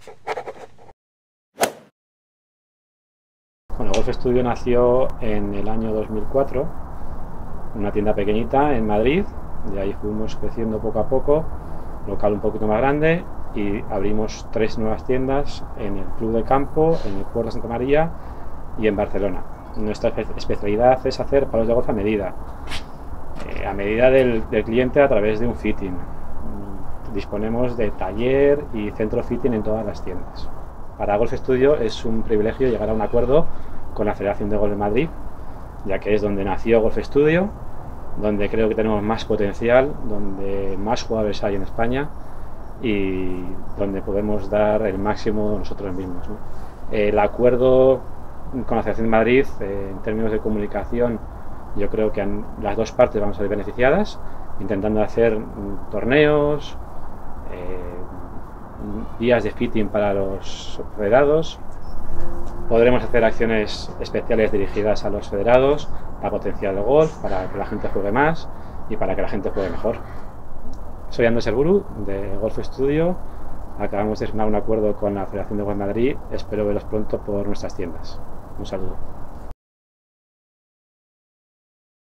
Bueno, Golf Studio nació en el año 2004, una tienda pequeñita en Madrid. De ahí fuimos creciendo poco a poco, local un poquito más grande, y abrimos 3 nuevas tiendas en el Club de Campo, en el Puerto de Santa María y en Barcelona. Nuestra especialidad es hacer palos de golf a medida del cliente a través de un fitting. Disponemos de taller y centro fitting en todas las tiendas. Para Golf Studio es un privilegio llegar a un acuerdo con la Federación de Golf de Madrid, ya que es donde nació Golf Studio, donde creo que tenemos más potencial, donde más jugadores hay en España y donde podemos dar el máximo nosotros mismos, ¿no? El acuerdo con la Federación de Madrid, en términos de comunicación, yo creo que las dos partes vamos a ser beneficiadas, intentando hacer torneos, días de fitting para los federados. Podremos hacer acciones especiales dirigidas a los federados para potenciar el golf, para que la gente juegue más y para que la gente juegue mejor. Soy Andrés Elburu, de Golf Studio. Acabamos de firmar un acuerdo con la Federación de Golf Madrid. Espero veros pronto por nuestras tiendas. Un saludo.